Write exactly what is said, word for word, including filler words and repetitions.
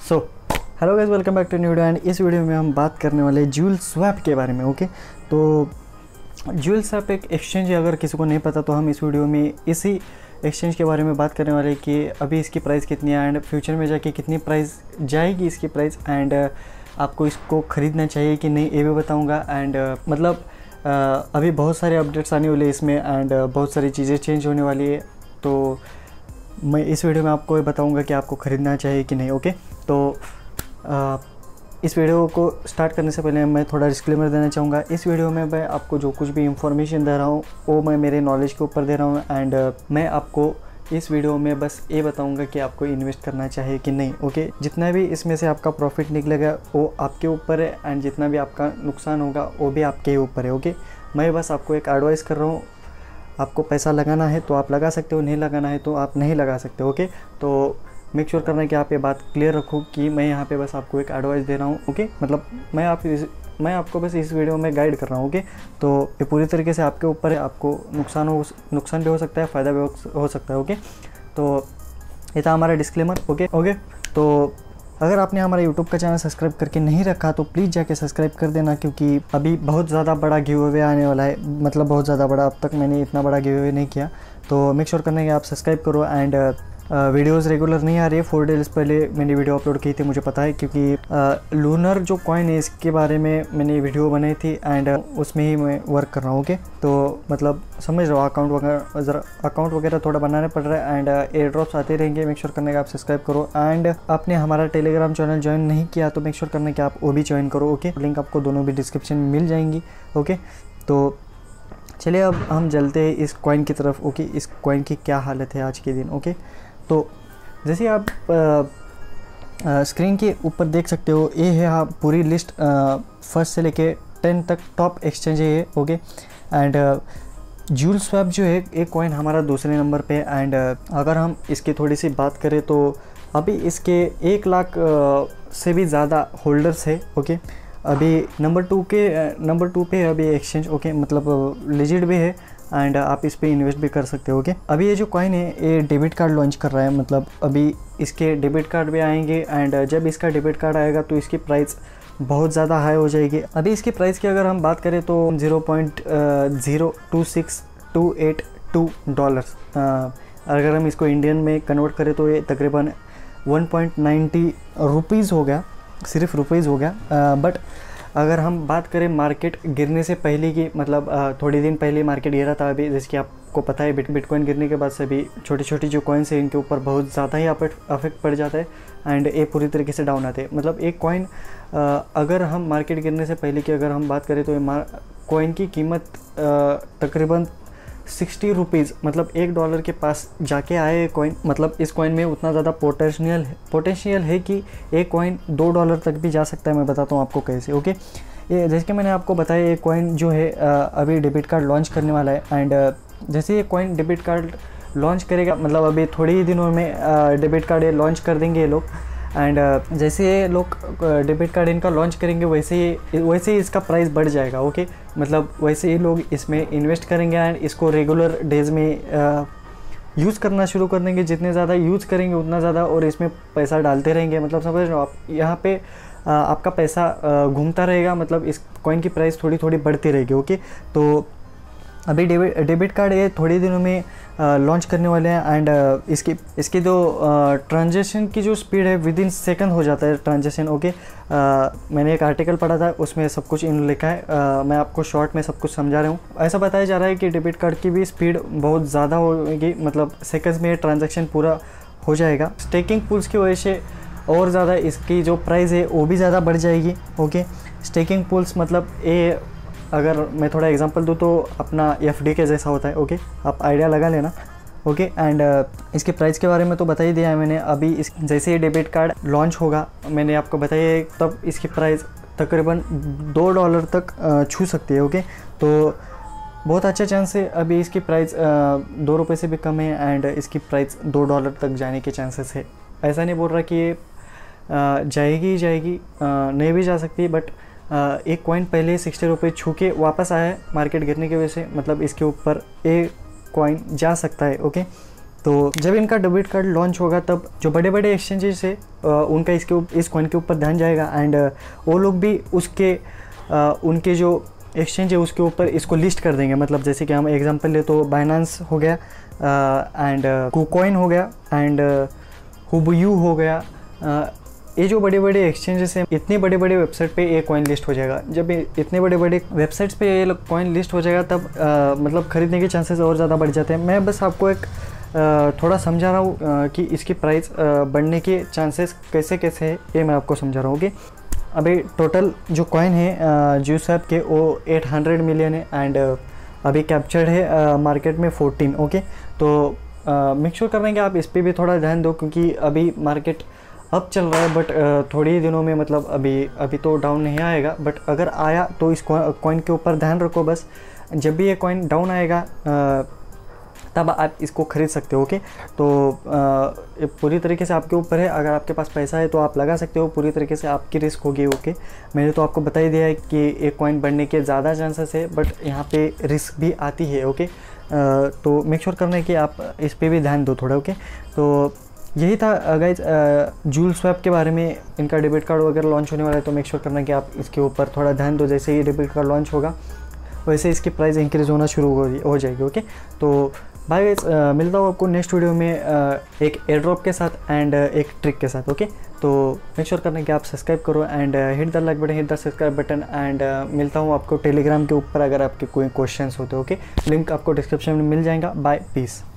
So hello guys, welcome back to new video. And इस video में हम बात करने वाले जूल स्वैप के बारे में। ओके, तो जूल स्वैप एक एक्सचेंज है, अगर किसी को नहीं पता तो हम इस वीडियो में इसी एक्सचेंज के बारे में बात करने वाले कि अभी इसकी प्राइस कितनी है एंड फ्यूचर में जाके कितनी प्राइस जाएगी इसकी प्राइस, एंड आपको इसको ख़रीदना चाहिए कि नहीं ये भी बताऊँगा। एंड मतलब Uh, अभी बहुत सारे अपडेट्स आने वाले इसमें एंड uh, बहुत सारी चीज़ें चेंज होने वाली है, तो मैं इस वीडियो में आपको ये बताऊंगा कि आपको ख़रीदना चाहिए कि नहीं। ओके, तो uh, इस वीडियो को स्टार्ट करने से पहले मैं थोड़ा डिस्क्लेमर देना चाहूँगा। इस वीडियो में मैं आपको जो कुछ भी इंफॉर्मेशन दे रहा हूँ वो मैं मेरे नॉलेज के ऊपर दे रहा हूँ, एंड uh, मैं आपको इस वीडियो में बस ये बताऊंगा कि आपको इन्वेस्ट करना चाहिए कि नहीं। ओके, जितना भी इसमें से आपका प्रॉफिट निकलेगा वो आपके ऊपर है, एंड जितना भी आपका नुकसान होगा वो भी आपके ही ऊपर है। ओके, मैं बस आपको एक एडवाइस कर रहा हूँ। आपको पैसा लगाना है तो आप लगा सकते हो, नहीं लगाना है तो आप नहीं लगा सकते। ओके, तो मेक श्योर करना है कि आप ये बात क्लियर रखो कि मैं यहाँ पे बस आपको एक एडवाइस दे रहा हूँ। ओके, मतलब मैं आप मैं आपको बस इस वीडियो में गाइड कर रहा हूँ। ओके, तो ये पूरी तरीके से आपके ऊपर है। आपको नुकसान हो नुकसान भी हो सकता है, फ़ायदा भी हो सकता है। ओके, तो ये था हमारा डिस्क्लेमर। ओके ओके तो अगर आपने हमारा यूट्यूब का चैनल सब्सक्राइब करके नहीं रखा तो प्लीज़ जाके सब्सक्राइब कर देना, क्योंकि अभी बहुत ज़्यादा बड़ा गिव अवे आने वाला है। मतलब बहुत ज़्यादा बड़ा, अब तक मैंने इतना बड़ा गिव अवे नहीं किया, तो मेक श्योर करना है कि आप सब्सक्राइब करो। एंड वीडियोस रेगुलर नहीं आ रही है। फोर डेज पहले मैंने वीडियो अपलोड की थी, मुझे पता है, क्योंकि लूनर जो कॉइन है इसके बारे में मैंने वीडियो बनाई थी एंड उसमें ही मैं वर्क कर रहा हूँ। ओके, तो मतलब समझ रहा हूँ, अकाउंट वगैरह ज़रा अकाउंट वगैरह थोड़ा बनाने पड़ रहा है एंड एयर ड्रॉप्स आते रहेंगे। मेक श्योर करने का आप सब्सक्राइब करो, एंड आपने हमारा टेलीग्राम चैनल ज्वाइन नहीं किया तो मेक श्योर करने का आप वो भी ज्वाइन करो। ओके, लिंक आपको दोनों भी डिस्क्रिप्शन में मिल जाएंगी। ओके, तो चलिए अब हम चलते हैं इस कॉइन की तरफ। ओके, इस कॉइन की क्या हालत है आज के दिन। ओके, तो जैसे आप स्क्रीन के ऊपर देख सकते हो, ये है आप पूरी लिस्ट फर्स्ट से लेके टेन तक टॉप एक्सचेंज है ये। ओके, एंड जूल स्वैप जो है एक कॉइन हमारा दूसरे नंबर पे है। एंड अगर हम इसकी थोड़ी सी बात करें तो अभी इसके एक लाख से भी ज़्यादा होल्डर्स है। ओके, अभी नंबर टू के नंबर टू पे है अभी एक्सचेंज। ओके, मतलब लिजिट भी है एंड आप इस पे इन्वेस्ट भी कर सकते हो। ओके, अभी ये जो कॉइन है ये डेबिट कार्ड लॉन्च कर रहा है, मतलब अभी इसके डेबिट कार्ड भी आएंगे, एंड जब इसका डेबिट कार्ड आएगा तो इसकी प्राइस बहुत ज़्यादा हाई हो जाएगी। अभी इसकी प्राइस की अगर हम बात करें तो zero point zero two six two eight two dollars, अगर हम इसको इंडियन में कन्वर्ट करें तो ये तकरीबन वन पॉइंट नाइन्टी रुपीज़ हो गया, सिर्फ रुपीज़ हो गया। बट अगर हम बात करें मार्केट गिरने से पहले की, मतलब थोड़ी दिन पहले मार्केट गिरा था। अभी जैसे कि आपको पता है बिट बिटकॉइन गिरने के बाद से भी छोटी छोटी जो कॉइन्स है इनके ऊपर बहुत ज़्यादा ही अफेक्ट पड़ जाता है एंड ये पूरी तरीके से डाउन आते हैं। मतलब एक कॉइन अगर हम मार्केट गिरने से पहले की अगर हम बात करें तो ये कॉइन की कीमत तकरीबन सिक्सटी रुपीज़, मतलब एक डॉलर के पास जाके आए कॉइन। मतलब इस कॉइन में उतना ज़्यादा पोटेंशियल पोटेंशियल है कि एक कॉइन दो डॉलर तक भी जा सकता है। मैं बताता हूँ आपको कैसे। ओके, ये जैसे कि मैंने आपको बताया ये कॉइन जो है अभी डेबिट कार्ड लॉन्च करने वाला है, एंड जैसे ये कॉइन डेबिट कार्ड लॉन्च करेगा, मतलब अभी थोड़े ही दिनों में डेबिट कार्ड ये लॉन्च कर देंगे ये लोग, एंड uh, जैसे ये लोग डेबिट कार्ड इनका लॉन्च करेंगे वैसे ही वैसे ही इसका प्राइस बढ़ जाएगा। ओके, मतलब वैसे ही लोग इसमें इन्वेस्ट करेंगे एंड इसको रेगुलर डेज में यूज़ करना शुरू कर देंगे। जितने ज़्यादा यूज़ करेंगे उतना ज़्यादा और इसमें पैसा डालते रहेंगे। मतलब समझ रहे हो आप, यहाँ पे uh, आपका पैसा घूमता रहेगा, मतलब इस कॉइन की प्राइस थोड़ी थोड़ी बढ़ती रहेगी। ओके, तो अभी डेबिट डेबिट कार्ड ये थोड़े दिनों में लॉन्च करने वाले हैं, एंड uh, इसकी इसकी जो ट्रांजैक्शन की जो स्पीड है विद इन सेकंड हो जाता है ट्रांजैक्शन। ओके, मैंने एक आर्टिकल पढ़ा था उसमें सब कुछ इन लिखा है। uh, मैं आपको शॉर्ट में सब कुछ समझा रहा हूँ। ऐसा बताया जा रहा है कि डेबिट कार्ड की भी स्पीड बहुत ज़्यादा होगी, मतलब सेकंड्स में ट्रांजैक्शन पूरा हो जाएगा। स्टेकिंग पूल्स की वजह से और ज़्यादा इसकी जो प्राइस है वो भी ज़्यादा बढ़ जाएगी। ओके, स्टेकिंग पूल्स मतलब ये, अगर मैं थोड़ा एग्जांपल दूँ तो अपना एफ डी के जैसा होता है। ओके, आप आइडिया लगा लेना। ओके, एंड uh, इसके प्राइस के बारे में तो बता ही दिया है मैंने। अभी इस जैसे ये डेबिट कार्ड लॉन्च होगा मैंने आपको बताया, तब इसकी प्राइस तकरीबन दो डॉलर तक uh, छू सकती है। ओके, तो बहुत अच्छा चांस है। अभी इसकी प्राइस uh, दो रुपये से भी कम है एंड इसकी प्राइस दो डॉलर तक जाने के चांसेस है। ऐसा नहीं बोल रहा कि ये uh, जाएगी ही जाएगी, uh, नहीं भी जा सकती, बट Uh, एक कॉइन पहले सिक्सटी रुपये छू के वापस आया है मार्केट गिरने की वजह से, मतलब इसके ऊपर एक कॉइन जा सकता है। ओके, तो जब इनका डेबिट कार्ड लॉन्च होगा तब जो बड़े बड़े एक्सचेंजेस है उनका इसके इस कॉइन के ऊपर ध्यान जाएगा, एंड वो लोग भी उसके उनके जो एक्सचेंज है उसके ऊपर इसको लिस्ट कर देंगे। मतलब जैसे कि हम एग्जांपल ले तो बाइनेंस हो गया, एंड कुकॉइन हो गया, एंड हुबयू हो गया। ये जो बड़े बड़े एक्सचेंजेस हैं, इतने बड़े बड़े वेबसाइट पे ये कॉइन लिस्ट हो जाएगा। जब इतने बड़े बड़े वेबसाइट्स पे ये कॉइन लिस्ट हो जाएगा तब आ, मतलब ख़रीदने के चांसेस और ज़्यादा बढ़ जाते हैं। मैं बस आपको एक आ, थोड़ा समझा रहा हूँ कि इसकी प्राइस बढ़ने के चांसेस कैसे कैसे है, ये मैं आपको समझा रहा हूँ। कि अभी टोटल जो कॉइन है जूसैप के वो आठ सौ मिलियन है, एंड अभी कैप्चर्ड है मार्केट में फोर्टीन। ओके, तो मेक श्योर कर रहे हैं कि आप इस पर भी थोड़ा ध्यान दो, क्योंकि अभी मार्केट अप चल रहा है, बट थोड़ी ही दिनों में मतलब अभी अभी तो डाउन नहीं आएगा, बट अगर आया तो इस कॉइन के ऊपर ध्यान रखो। बस जब भी ये कॉइन डाउन आएगा तब आप इसको ख़रीद सकते हो। ओके, तो आ, पूरी तरीके से आपके ऊपर है। अगर आपके पास पैसा है तो आप लगा सकते हो, पूरी तरीके से आपकी रिस्क होगी। ओके, मैंने तो आपको बता ही दिया है कि एक कॉइन बढ़ने के ज़्यादा चांसेस है, बट यहाँ पे रिस्क भी आती है। ओके, आ, तो मेक श्योर करना है कि आप इस पर भी ध्यान दो थोड़ा। ओके, तो यही था गाइज जूल स्वैप के बारे में। इनका डेबिट कार्ड वगैरह लॉन्च होने वाला है, तो मेक श्योर करना कि आप इसके ऊपर थोड़ा ध्यान दो। जैसे ही डेबिट कार्ड लॉन्च होगा वैसे इसकी प्राइस इंक्रीज़ होना शुरू हो हो जाएगी। ओके, तो बाय गाइस, मिलता हूँ आपको नेक्स्ट वीडियो में uh, एक एयर ड्रॉप के साथ एंड uh, एक ट्रिक के साथ। ओके, तो मेक श्योर करना कि आप सब्सक्राइब करो and hit the like button, hit the subscribe button, and मिलता हूँ आपको टेलीग्राम के ऊपर अगर आपके कोई क्वेश्चंस होते। ओके, लिंक आपको डिस्क्रिप्शन में मिल जाएगा। Bye, piece.